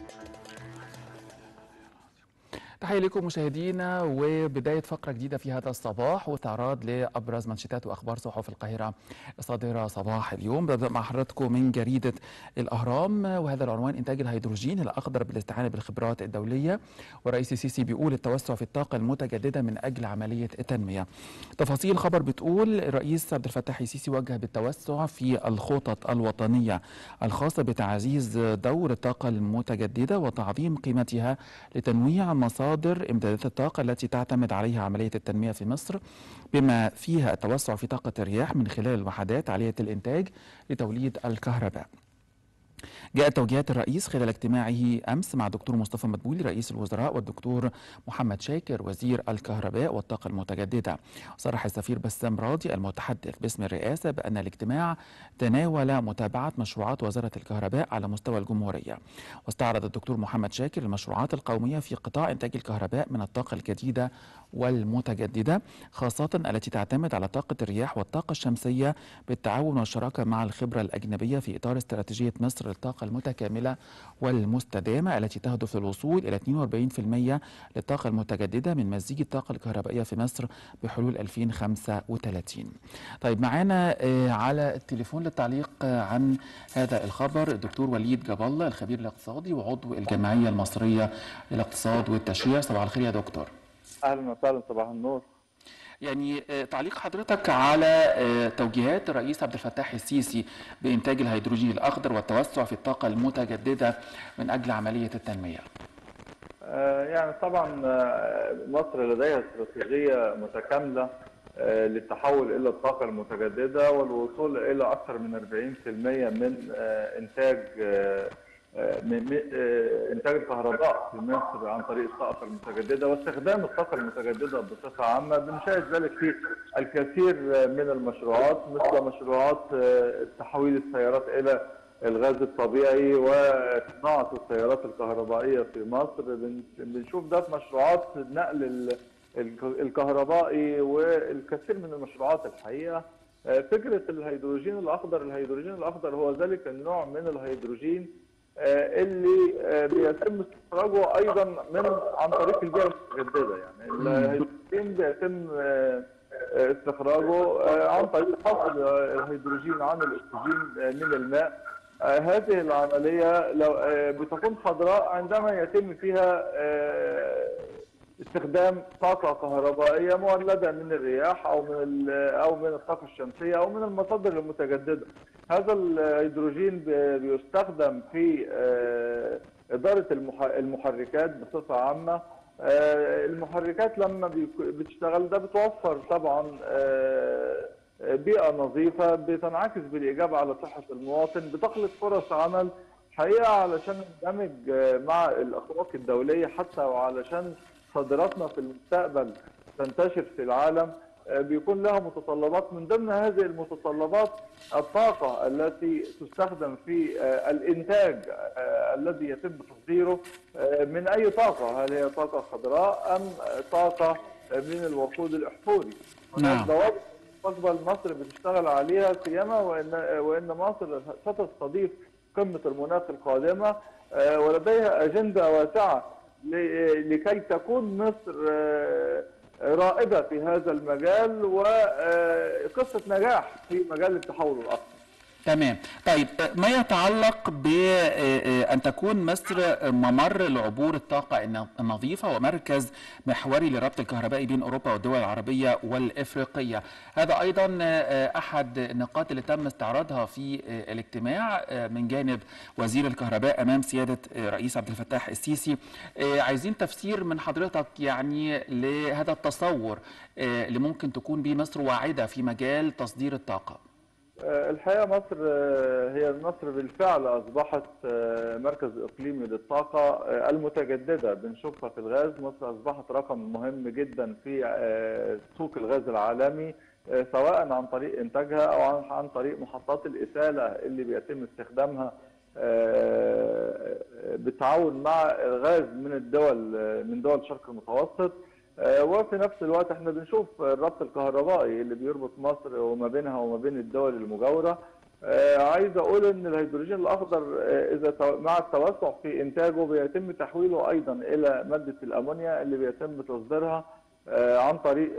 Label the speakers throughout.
Speaker 1: تحية لكم مشاهدينا، وبداية فقرة جديدة في هذا الصباح واستعراض لأبرز منشطات وأخبار صحف القاهرة الصادرة صباح اليوم. ببدأ مع حضراتكم من جريدة الأهرام، وهذا العنوان: إنتاج الهيدروجين الأخضر بالاستعانة بالخبرات الدولية، والرئيس السيسي بيقول التوسع في الطاقة المتجددة من أجل عملية التنمية. تفاصيل الخبر بتقول الرئيس عبد الفتاح السيسي وجه بالتوسع في الخطط الوطنية الخاصة بتعزيز دور الطاقة المتجددة وتعظيم قيمتها لتنويع مصادر امدادات الطاقة التي تعتمد عليها عملية التنمية في مصر، بما فيها التوسع في طاقة الرياح من خلال الوحدات عالية الإنتاج لتوليد الكهرباء. جاءت توجيهات الرئيس خلال اجتماعه أمس مع الدكتور مصطفى مدبولي رئيس الوزراء والدكتور محمد شاكر وزير الكهرباء والطاقة المتجددة. صرح السفير بسام راضي المتحدث باسم الرئاسة بأن الاجتماع تناول متابعة مشروعات وزارة الكهرباء على مستوى الجمهورية. واستعرض الدكتور محمد شاكر المشروعات القومية في قطاع إنتاج الكهرباء من الطاقة الجديدة والمتجددة، خاصة التي تعتمد على طاقة الرياح والطاقة الشمسية، بالتعاون والشراكة مع الخبرة الأجنبية في إطار استراتيجية مصر للطاقة المتكاملة والمستدامة التي تهدف للوصول إلى 42% للطاقة المتجددة من مزيج الطاقة الكهربائية في مصر بحلول 2035. طيب، معانا على التليفون للتعليق عن هذا الخبر الدكتور وليد جاب الله، الخبير الاقتصادي وعضو الجمعية المصرية للاقتصاد والتشريع. صباح الخير يا دكتور.
Speaker 2: اهلا وسهلا، صباح النور.
Speaker 1: يعني تعليق حضرتك على توجيهات الرئيس عبد الفتاح السيسي بإنتاج الهيدروجين الأخضر والتوسع في الطاقة المتجددة من أجل عملية التنمية.
Speaker 2: يعني طبعا مصر لديها استراتيجية متكاملة للتحول إلى الطاقة المتجددة والوصول إلى أكثر من 40% من إنتاج الكهرباء في مصر عن طريق الطاقة المتجددة واستخدام الطاقة المتجددة بصفة عامة. بنشاهد ذلك في الكثير من المشروعات، مثل مشروعات تحويل السيارات إلى الغاز الطبيعي وصناعة السيارات الكهربائية في مصر. بنشوف ده في مشروعات نقل الكهربائي والكثير من المشروعات الحقيقة. فكرة الهيدروجين الأخضر هو ذلك النوع من الهيدروجين اللي بيتم استخراجه أيضا عن طريق البيئة المتجددة. يعني الهيدروجين بيتم استخراجه عن طريق حصل الهيدروجين عن الأكسجين من الماء. هذه العملية بتكون خضراء عندما يتم فيها استخدام طاقة كهربائية مولدة من الرياح أو من الطاقة الشمسية أو من المصادر المتجددة. هذا الهيدروجين بيستخدم في إدارة المحركات بصفة عامة. المحركات لما بتشتغل ده بتوفر طبعا بيئة نظيفة بتنعكس بالإيجاب على صحة المواطن، بتخلق فرص عمل حقيقة علشان نندمج مع الأسواق الدولية حتى وعلشان صادراتنا في المستقبل تنتشر في العالم. بيكون لها متطلبات، من ضمن هذه المتطلبات الطاقة التي تستخدم في الإنتاج الذي يتم تصديره من أي طاقة، هل هي طاقة خضراء أم طاقة من الوقود الأحفوري. هناك ضوابط مستقبل مصر بتشتغل عليها، سيما وإن مصر ستستضيف قمة المناخ القادمة ولديها أجندة واسعة لكي تكون مصر رائدة في هذا المجال وقصة نجاح في مجال التحول الأخضر.
Speaker 1: تمام. طيب، ما يتعلق بأن تكون مصر ممر لعبور الطاقة النظيفة ومركز محوري لربط الكهربائي بين أوروبا والدول العربية والإفريقية، هذا أيضا أحد النقاط اللي تم استعراضها في الاجتماع من جانب وزير الكهرباء أمام سيادة رئيس عبد الفتاح السيسي. عايزين تفسير من حضرتك يعني لهذا التصور اللي ممكن تكون به مصر واعدة في مجال تصدير الطاقة.
Speaker 2: الحقيقة مصر بالفعل أصبحت مركز إقليمي للطاقة المتجددة. بنشوفها في الغاز، مصر أصبحت رقم مهم جدا في سوق الغاز العالمي، سواء عن طريق إنتاجها أو عن طريق محطات الإسالة اللي بيتم استخدامها بالتعاون مع الغاز من دول الشرق المتوسط. وفي نفس الوقت احنا بنشوف الربط الكهربائي اللي بيربط مصر وما بينها وما بين الدول المجاورة. عايز اقول ان الهيدروجين الاخضر مع التوسع في انتاجه بيتم تحويله ايضا الى ماده الامونيا اللي بيتم تصديرها عن طريق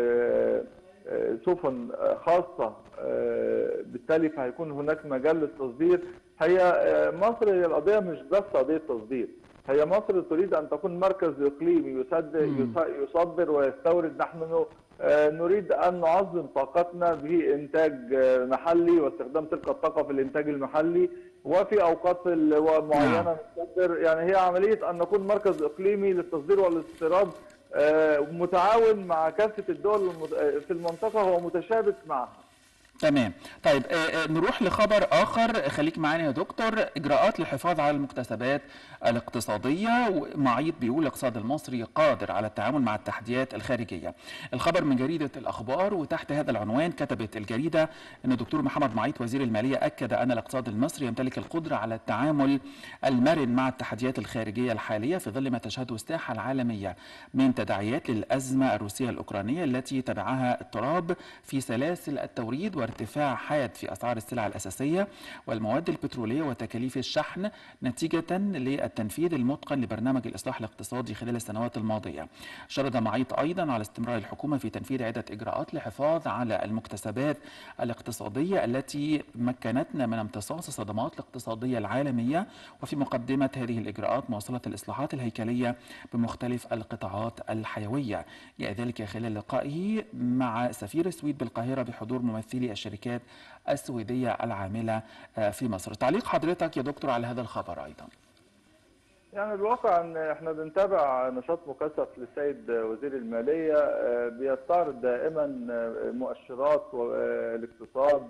Speaker 2: سفن خاصه. بالتالي فهيكون هناك مجال للتصدير. هي مصر، هي القضيه مش بس قضيه تصدير، هي مصر تريد ان تكون مركز اقليمي يصدر ويستورد. نحن نريد أن نعظم طاقتنا بإنتاج محلي واستخدام تلك الطاقة في الإنتاج المحلي، وفي أوقات معينة نصدر. يعني هي عملية أن نكون مركز إقليمي للتصدير والاستيراد متعاون مع كافة الدول في المنطقة ومتشابك معها.
Speaker 1: تمام. طيب نروح لخبر آخر، خليك معانا يا دكتور. إجراءات للحفاظ على المكتسبات الاقتصادية، معيط بيقول الاقتصاد المصري قادر على التعامل مع التحديات الخارجية. الخبر من جريدة الأخبار، وتحت هذا العنوان كتبت الجريدة أن الدكتور محمد معيط وزير المالية أكد أن الاقتصاد المصري يمتلك القدرة على التعامل المرن مع التحديات الخارجية الحالية في ظل ما تشهده الساحة العالمية من تداعيات للأزمة الروسية الأوكرانية التي تبعها اضطراب في سلاسل التوريد وارتفاع حاد في أسعار السلع الأساسية والمواد البترولية وتكاليف الشحن نتيجة للتنفيذ المتقن لبرنامج الإصلاح الاقتصادي خلال السنوات الماضية. شرد معيط أيضا على استمرار الحكومة في تنفيذ عدة إجراءات للحفاظ على المكتسبات الاقتصادية التي مكنتنا من امتصاص الصدمات الاقتصادية العالمية، وفي مقدمة هذه الإجراءات مواصلة الإصلاحات الهيكلية بمختلف القطاعات الحيوية. جاء ذلك خلال لقائه مع سفير السويد بالقاهرة بحضور ممثلي الشركات السويدية العاملة في مصر. تعليق حضرتك يا دكتور على هذا الخبر أيضا؟
Speaker 2: يعني الواقع ان احنا بنتابع نشاط مكثف للسيد وزير الماليه، بيستعرض دائما مؤشرات الاقتصاد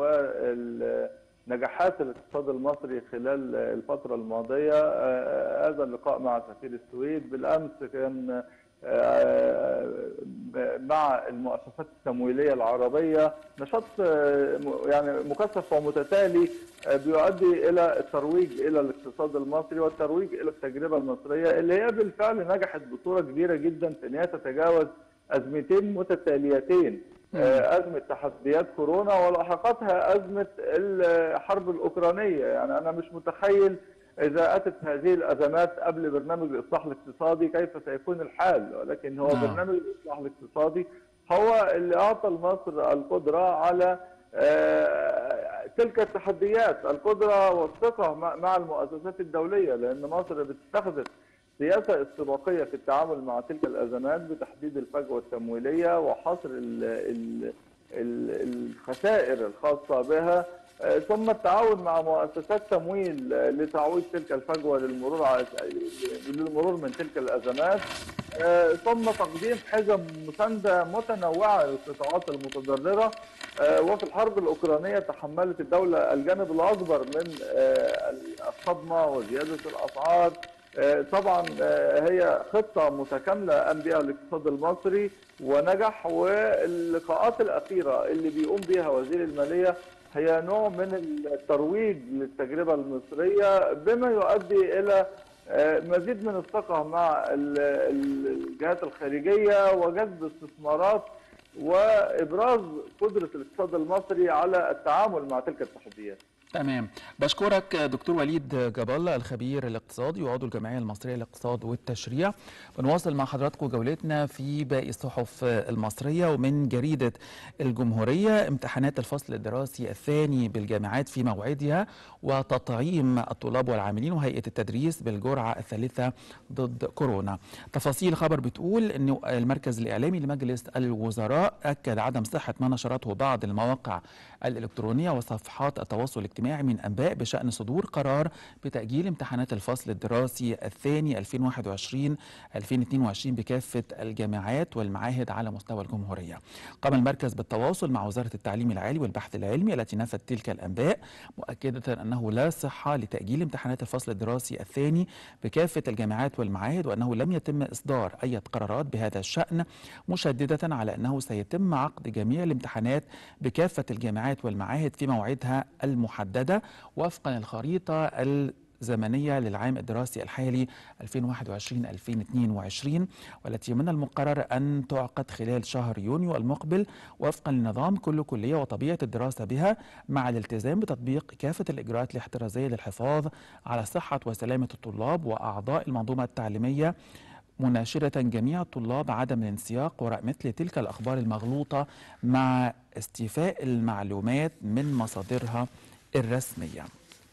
Speaker 2: ونجاحات الاقتصاد المصري خلال الفتره الماضيه. هذا اللقاء مع سفير السويد بالامس كان مع المؤسسات التمويليه العربيه، نشاط يعني مكثف ومتتالي بيؤدي الى الترويج الى الاقتصاد المصري والترويج الى التجربه المصريه اللي هي بالفعل نجحت بصوره كبيره جدا في ان هي تتجاوز ازمتين متتاليتين، ازمه تحديات كورونا ولاحقتها ازمه الحرب الاوكرانيه. يعني انا مش متخيل إذا أتت هذه الأزمات قبل برنامج الإصلاح الاقتصادي كيف سيكون الحال، ولكن هو برنامج الإصلاح الاقتصادي هو اللي أعطى لمصر القدرة على تلك التحديات، القدرة والثقة مع المؤسسات الدولية، لأن مصر بتستخدم سياسة استباقية في التعامل مع تلك الأزمات بتحديد الفجوة التمويلية وحصر الخسائر الخاصة بها، ثم التعاون مع مؤسسات تمويل لتعويض تلك الفجوه للمرور من تلك الازمات، ثم تقديم حزم مسانده متنوعه للقطاعات المتضرره. وفي الحرب الاوكرانيه تحملت الدوله الجانب الاكبر من الصدمه وزياده الاسعار. طبعا هي خطه متكامله قام بها الاقتصاد المصري ونجح، واللقاءات الاخيره اللي بيقوم بها وزير الماليه هي نوع من الترويج للتجربة المصرية بما يؤدي إلى مزيد من الثقة مع الجهات الخارجية وجذب استثمارات وإبراز قدرة الاقتصاد المصري على التعامل مع تلك التحديات.
Speaker 1: تمام. بشكرك دكتور وليد جاب الخبير الاقتصادي وعضو الجمعية المصرية للاقتصاد والتشريع. بنواصل مع حضراتكم جولتنا في باقي الصحف المصرية. ومن جريدة الجمهورية، امتحانات الفصل الدراسي الثاني بالجامعات في موعدها وتطعيم الطلاب والعاملين وهيئة التدريس بالجرعة الثالثة ضد كورونا. تفاصيل الخبر بتقول أن المركز الإعلامي لمجلس الوزراء أكد عدم صحة ما نشرته بعض المواقع الإلكترونية وصفحات التواصل الاجتماعي من أنباء بشأن صدور قرار بتأجيل امتحانات الفصل الدراسي الثاني 2021-2022 بكافة الجامعات والمعاهد على مستوى الجمهورية. قام المركز بالتواصل مع وزارة التعليم العالي والبحث العلمي التي نفت تلك الأنباء، مؤكدة أنه لا صحة لتأجيل امتحانات الفصل الدراسي الثاني بكافة الجامعات والمعاهد، وأنه لم يتم إصدار أي قرارات بهذا الشأن، مشددة على أنه سيتم عقد جميع الامتحانات بكافة الجامعات والمعاهد في موعدها المحددة وفقا الخريطة زمنية للعام الدراسي الحالي 2021-2022، والتي من المقرر أن تعقد خلال شهر يونيو المقبل وفقا لنظام كل كلية وطبيعة الدراسة بها، مع الالتزام بتطبيق كافة الإجراءات الاحترازية للحفاظ على صحة وسلامة الطلاب وأعضاء المنظومة التعليمية، مناشدة جميع الطلاب عدم الانسياق وراء مثل تلك الأخبار المغلوطة مع استيفاء المعلومات من مصادرها الرسمية.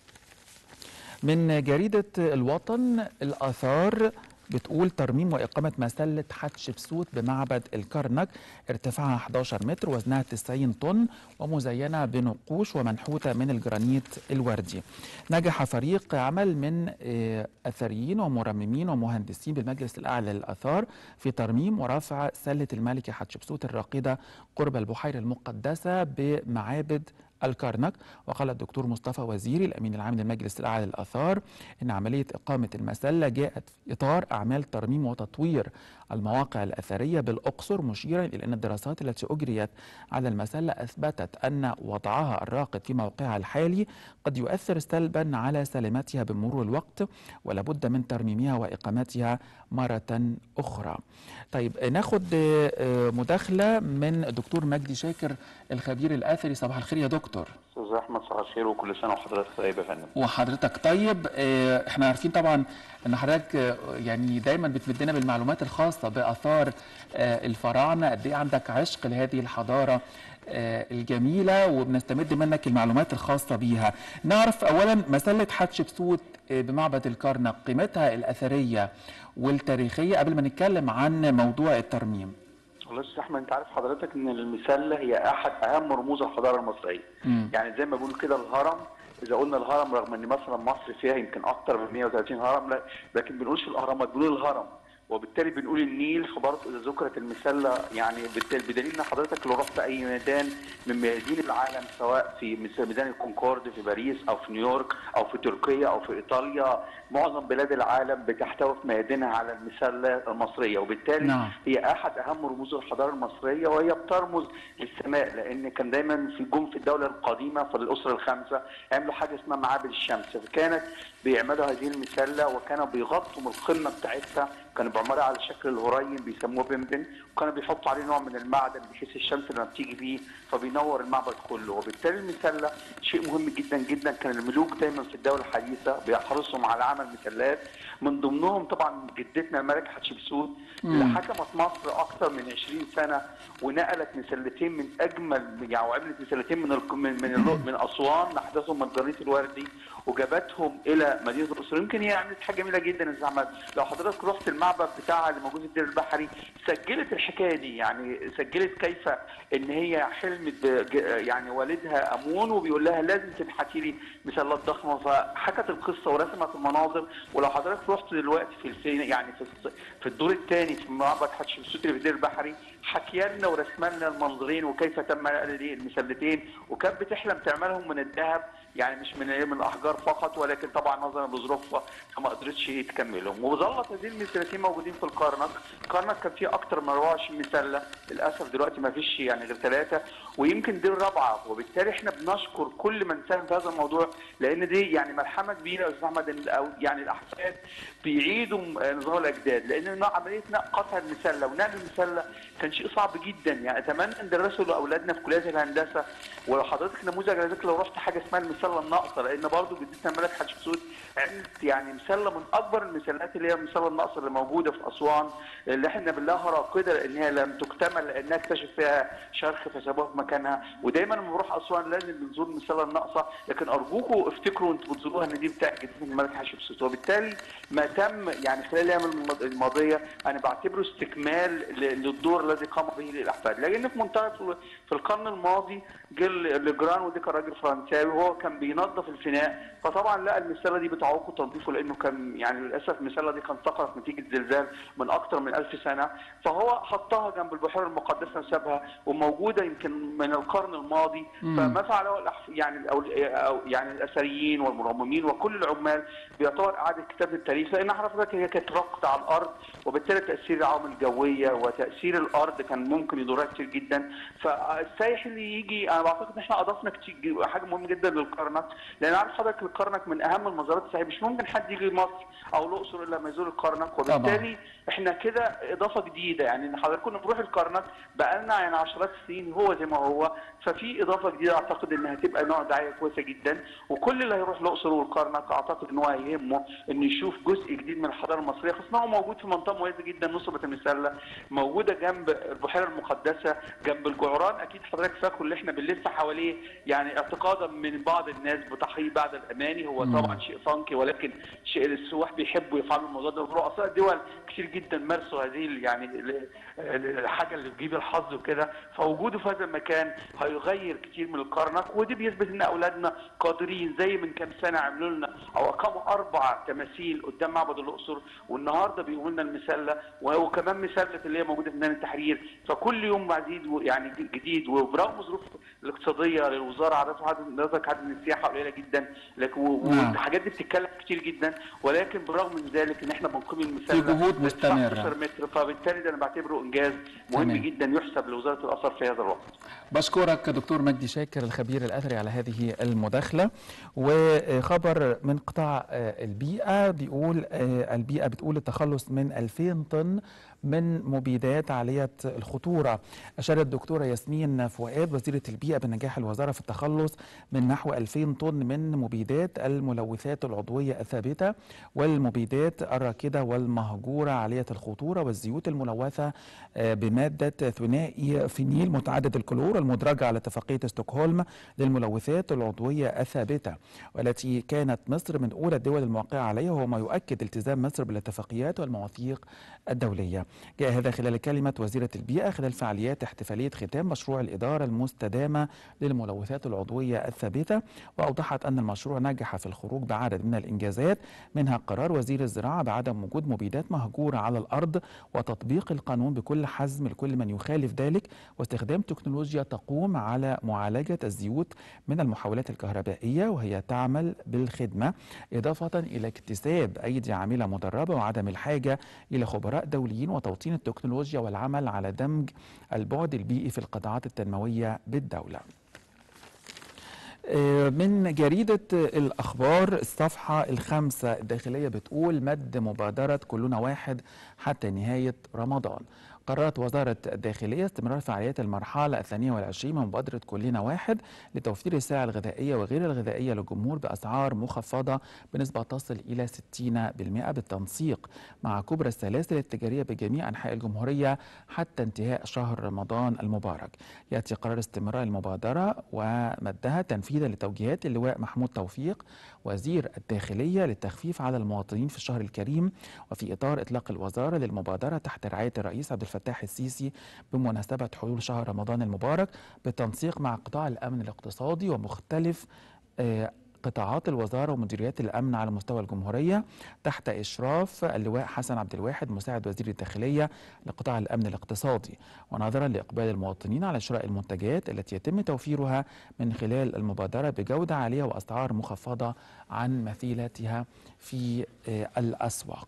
Speaker 1: من جريدة الوطن، الآثار بتقول ترميم وإقامة مسلة حتشبسوت بمعبد الكرنك، ارتفاعها 11 متر وزنها 90 طن ومزينة بنقوش ومنحوتة من الجرانيت الوردي. نجح فريق عمل من أثريين ومرممين ومهندسين بالمجلس الأعلى للآثار في ترميم ورفع سلة الملكة حتشبسوت الراقدة قرب البحيرة المقدسة بمعابد الكرنك. وقال الدكتور مصطفى وزيري الأمين العام للمجلس الأعلى للآثار إن عملية إقامة المسلة جاءت في إطار أعمال ترميم وتطوير المواقع الأثرية بالأقصر، مشيرا إلى أن الدراسات التي أجريت على المسلة أثبتت أن وضعها الراقد في موقعها الحالي قد يؤثر سلبا على سلامتها بمرور الوقت، ولابد من ترميمها وإقامتها مرة أخرى. طيب ناخد مداخلة من الدكتور مجدي شاكر الخبير الأثري. صباح الخير يا دكتور.
Speaker 3: استاذ احمد، صباح الخير وكل سنه وحضرتك طيب يا فندم.
Speaker 1: وحضرتك طيب. احنا عارفين طبعا ان حضرتك يعني دايما بتمدنا بالمعلومات الخاصه باثار الفراعنه، قد ايه عندك عشق لهذه الحضاره الجميله، وبنستمد منك المعلومات الخاصه بيها. نعرف اولا مسله حتشبسوت بمعبد الكرنك، قيمتها الاثريه والتاريخيه قبل ما نتكلم عن موضوع الترميم.
Speaker 3: والله يا استاذ احمد، انت عارف حضرتك ان المسله هي احد اهم رموز الحضاره المصريه. يعني زي ما بيقولوا كده الهرم، اذا قلنا الهرم رغم ان مثلا مصر فيها يمكن اكثر من 130 هرم، لا لكن ما بنقولش الاهرامات، بنقول الهرم، وبالتالي بنقول النيل. فبرضه اذا ذكرت المسله يعني بدليل ان حضرتك لو رحت اي ميدان من ميادين العالم، سواء في ميدان الكونكورد في باريس او في نيويورك او في تركيا او في ايطاليا، معظم بلاد العالم بتحتوي في ميادينها على المسله المصريه، وبالتالي هي احد اهم رموز الحضاره المصريه، وهي بترمز للسماء، لان كان دايما في الدوله القديمه في الاسره الخمسه عملوا حاجه اسمها معابد الشمس، فكانت بيعملوا هذه المسله وكانوا بيغطوا من القمه بتاعتها، كانوا بيعملوها على شكل الهريم بيسموه بنبن، وكانوا بيحطوا عليه نوع من المعدن بحيث الشمس لما بتيجي فيه فبينور المعبد كله. وبالتالي المسله شيء مهم جدا جدا. كان الملوك دايما في الدوله الحديثه بيحرصوا على عمل مسلات، من ضمنهم طبعا جدتنا الملكه حتشبسوت اللي حكمت مصر اكثر من 20 سنه، ونقلت مسلتين من اجمل يعني، وعملت مسلتين من اسوان نحدثهم من الجرانيت الوردي وجابتهم الى مدينه الاقصر. يمكن هي عملت حاجه جميله جدا يا استاذ احمد، لو حضرتك رحت المعبد بتاعها اللي موجود في الدير البحري سجلت الحكايه دي، يعني سجلت كيف ان هي حلمت يعني والدها امون وبيقول لها لازم تنحتي لي مسلات ضخمه، فحكت القصه ورسمت المناظر. ولو حضرتك رحت دلوقتي في الدور الثاني في معبد حتشبسوت اللي في الدير البحري، حكي لنا ورسم لنا المنظرين وكيف تم نقل المسلتين، وكانت بتحلم تعملهم من الذهب، يعني مش من الاحجار فقط، ولكن طبعا نظرا لظروفها فما قدرتش تكملهم. وظلت هذه المسلتين موجودين في الكرنك. الكرنك كان فيه اكثر من 24 مسله، للاسف دلوقتي ما فيش يعني غير 3 ويمكن دي الرابعه. وبالتالي احنا بنشكر كل من ساهم في هذا الموضوع، لان دي يعني ملحمه كبيره يا استاذ احمد، يعني الاحفاد بيعيدوا نظام الاجداد، لان عمليه قطع المسله ونقل المسله كان شيء صعب جدا. يعني اتمنى ندرسه لاولادنا في كليات الهندسه. ولو حضرتك نموذج على ذلك، لو رحت حاجه اسمها المسله الناقصه، لان برضه جدتنا الملكه حتشبسوت عملت يعني مسله من اكبر المسلات اللي هي المسله الناقصه اللي موجوده في اسوان، اللي احنا بنلاقيها راقده لان هي لم تكتمل، لانها اكتشف فيها شرخ فسابوها في مكانها. ودايما لما بنروح اسوان لازم بنزور المسله الناقصه، لكن ارجوكم افتكروا انتوا بتزوروها ان دي بتاع جدتنا الملكه حتشبسوت. وبالتالي ما تم يعني خلال الايام الماضيه انا بعتبره استكمال للدور الذي قام به الاحفاد، لان في منطقه في القرن الماضي جه لجران، ودي كان راجل فرنساوي وهو كان بينظف الفناء، فطبعا لقى المسله دي بتعوق تنظيفه، لانه كان يعني للاسف المسله دي كانت سقطت نتيجه زلزال من اكثر من 1000 سنه، فهو حطها جنب البحيره المقدسه وسابها، وموجوده يمكن من القرن الماضي. فما فعله يعني الاثريين والمرممين وكل العمال بيعتبر اعاده كتابه التاريخ، لان حضرتك هي كانت رقد على الارض، وبالتالي تاثير العوامل الجويه وتاثير الارض كان ممكن يضرها كتير جدا. فالسايح اللي يجي، انا بعتقد ان احنا اضفنا كتير حاجه مهمه جدا للكرنك، لان عارف حضرتك الكرنك من اهم المزارات السياحيه، مش ممكن حد يجي مصر او الاقصر الا لما يزور الكرنك، وبالتالي احنا كده اضافه جديده. يعني حضرتك كنا بنروح الكرنك بقالنا يعني عشرات السنين هو زي ما هو، ففي اضافه جديده اعتقد انها هتبقى نوع دعايه كويسه جدا. وكل اللي هيروح الاقصر والكرنك اعتقد ان هو هيهمه انه يشوف جزء جديد من الحضاره المصريه، خاصه هو موجود في منطقه مميزه جدا، نصبة المسله موجوده جنب البحيره المقدسه، جنب الجعران. اكيد حضرتك فاكر اللي احنا بنلف حواليه، يعني اعتقادا من بعض الناس بتحيي بعد الاماني، هو طبعا شيء فانكي ولكن شيء السواح بيحبوا يفعلوا الموضوع ده. رؤساء الدول كتير جدا مارسوا هذه يعني الحاجه اللي بتجيب الحظ وكده، فوجوده في هذا المكان هيغير كتير من الكرنك. ودي بيثبت ان اولادنا قادرين، زي من كام سنه عملوا لنا او اقاموا 4 تماثيل قدام معبد الاقصر، والنهارده بيقولوا لنا المسله، وكمان مسله اللي هي موجوده في ميدان التحرير. فكل يوم مزيد يعني جديد، وبرغم الظروف الاقتصاديه للوزاره عدد من السياحه قليله جدا، لكن والحاجات دي بتتكلف كتير جدا، ولكن برغم من ذلك ان احنا بنقيم المسله
Speaker 1: في جهود مستمره
Speaker 3: 19 متر، فبالتالي ده انا بعتبره انجاز مهم جدا يحسب لوزاره الاثار في هذا الوقت.
Speaker 1: بشكرك دكتور مجدي شاكر الخبير الاثري على هذه المداخله. وخبر من قطاع البيئه بيقول البيئه بتقول التخلص من 2000 طن من مبيدات عاليه الخطوره. اشارت الدكتوره ياسمين فؤاد وزيره البيئه بنجاح الوزاره في التخلص من نحو 2000 طن من مبيدات الملوثات العضويه الثابته والمبيدات الراكده والمهجوره عاليه الخطوره والزيوت الملوثه بماده ثنائي فينيل متعدد الكلور المدرجه على اتفاقيه ستوكهولم للملوثات العضويه الثابته، والتي كانت مصر من اولى الدول الموقعه عليها، وهو ما يؤكد التزام مصر بالاتفاقيات والمواثيق الدوليه. جاء هذا خلال كلمه وزيره البيئه خلال فعاليات احتفاليه ختام مشروع الاداره المستدامه للملوثات العضويه الثابته، واوضحت ان المشروع نجح في الخروج بعدد من الانجازات، منها قرار وزير الزراعه بعدم وجود مبيدات مهجوره على الارض وتطبيق القانون بكل حزم لكل من يخالف ذلك، واستخدام تكنولوجيا تقوم على معالجه الزيوت من المحولات الكهربائيه وهي تعمل بالخدمه، اضافه الى اكتساب ايدي عامله مدربه وعدم الحاجه الى خبراء دوليين وتوطين التكنولوجيا والعمل على دمج البعد البيئي في القطاعات التنمويه بالدوله. من جريدة الأخبار الصفحة 5 الداخلية بتقول مد مبادرة كلنا واحد حتى نهاية رمضان. قررت وزارة الداخلية استمرار فعاليات المرحلة 22 من مبادرة كلنا واحد لتوفير السلع الغذائية وغير الغذائية للجمهور بأسعار مخفضة بنسبة تصل إلى 60% بالتنسيق مع كبرى السلاسل التجارية بجميع أنحاء الجمهورية حتى انتهاء شهر رمضان المبارك. يأتي قرار استمرار المبادرة ومدها تنفيذا لتوجيهات اللواء محمود توفيق وزير الداخلية للتخفيف على المواطنين في الشهر الكريم، وفي إطار إطلاق الوزارة للمبادرة تحت رعاية الرئيس عبد الفتاح السيسي بمناسبة حلول شهر رمضان المبارك، بالتنسيق مع قطاع الأمن الاقتصادي ومختلف قطاعات الوزارة ومديريات الأمن على مستوى الجمهورية تحت إشراف اللواء حسن عبد الواحد مساعد وزير الداخلية لقطاع الأمن الاقتصادي، ونظرا لإقبال المواطنين على شراء المنتجات التي يتم توفيرها من خلال المبادرة بجودة عالية وأسعار مخفضة عن مثيلاتها في الأسواق.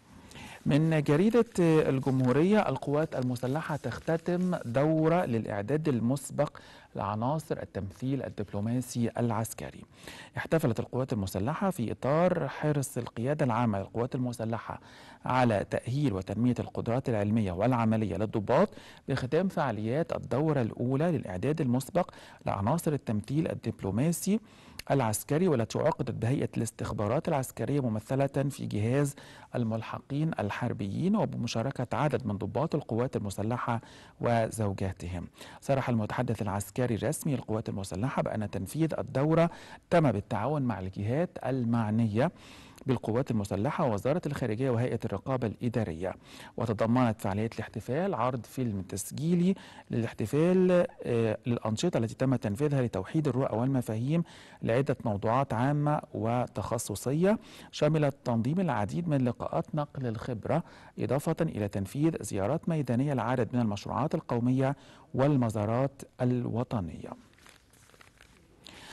Speaker 1: من جريدة الجمهورية القوات المسلحة تختتم دورة للإعداد المسبق لعناصر التمثيل الدبلوماسي العسكري. احتفلت القوات المسلحة في إطار حرص القيادة العامة للقوات المسلحة على تأهيل وتنمية القدرات العلمية والعملية للضباط بختام فعاليات الدورة الأولى للإعداد المسبق لعناصر التمثيل الدبلوماسي العسكري، والتي عقدت بهيئة الاستخبارات العسكرية ممثلة في جهاز الملحقين الحربيين وبمشاركة عدد من ضباط القوات المسلحة وزوجاتهم. صرح المتحدث العسكري الرسمي للقوات المسلحة بأن تنفيذ الدورة تم بالتعاون مع الجهات المعنية بالقوات المسلحة ووزارة الخارجية وهيئة الرقابة الإدارية، وتضمنت فعالية الاحتفال عرض فيلم تسجيلي للاحتفال للأنشطة التي تم تنفيذها لتوحيد الرؤى والمفاهيم لعدة موضوعات عامة وتخصصية، شملت تنظيم العديد من لقاءات نقل الخبرة إضافة إلى تنفيذ زيارات ميدانية لعدد من المشروعات القومية والمزارات الوطنية.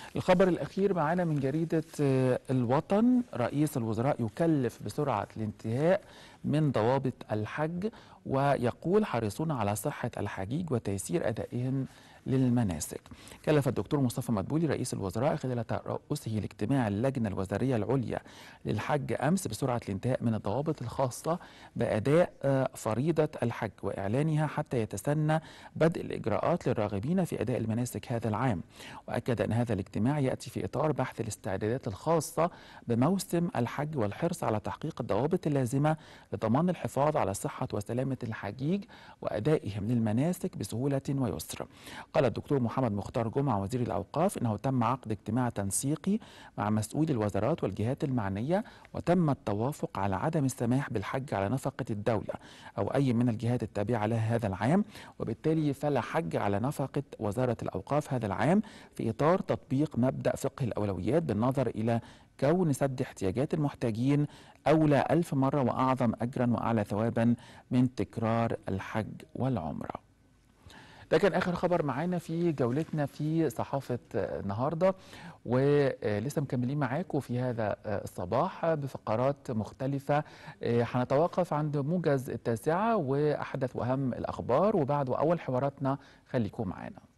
Speaker 1: الخبر الأخير معنا من جريدة الوطن: رئيس الوزراء يكلف بسرعة الانتهاء من ضوابط الحج، ويقول حريصون على صحة الحجيج وتيسير أدائهم للمناسك. كلف الدكتور مصطفى مدبولي رئيس الوزراء خلال ترأسه لاجتماع اللجنة الوزارية العليا للحج أمس بسرعة الانتهاء من الضوابط الخاصة بأداء فريضة الحج وإعلانها حتى يتسنى بدء الإجراءات للراغبين في أداء المناسك هذا العام. وأكد أن هذا الاجتماع يأتي في إطار بحث الاستعدادات الخاصة بموسم الحج والحرص على تحقيق الضوابط اللازمة لضمان الحفاظ على صحة وسلامة الحجيج وأدائهم للمناسك بسهولة ويسر. قال الدكتور محمد مختار جمعة وزير الأوقاف إنه تم عقد اجتماع تنسيقي مع مسؤولي الوزارات والجهات المعنية، وتم التوافق على عدم السماح بالحج على نفقة الدولة أو أي من الجهات التابعة لها هذا العام، وبالتالي فلا حج على نفقة وزارة الأوقاف هذا العام في إطار تطبيق مبدأ فقه الأولويات بالنظر إلى كون سد احتياجات المحتاجين أولى 1000 مرة وأعظم أجرا وأعلى ثوابا من تكرار الحج والعمرة. ده كان آخر خبر معانا في جولتنا في صحافة النهاردة، ولسه مكملين معاكم في هذا الصباح بفقرات مختلفة. هنتوقف عند موجز 9 وأحدث وأهم الأخبار، وبعد أول حواراتنا خليكم معانا.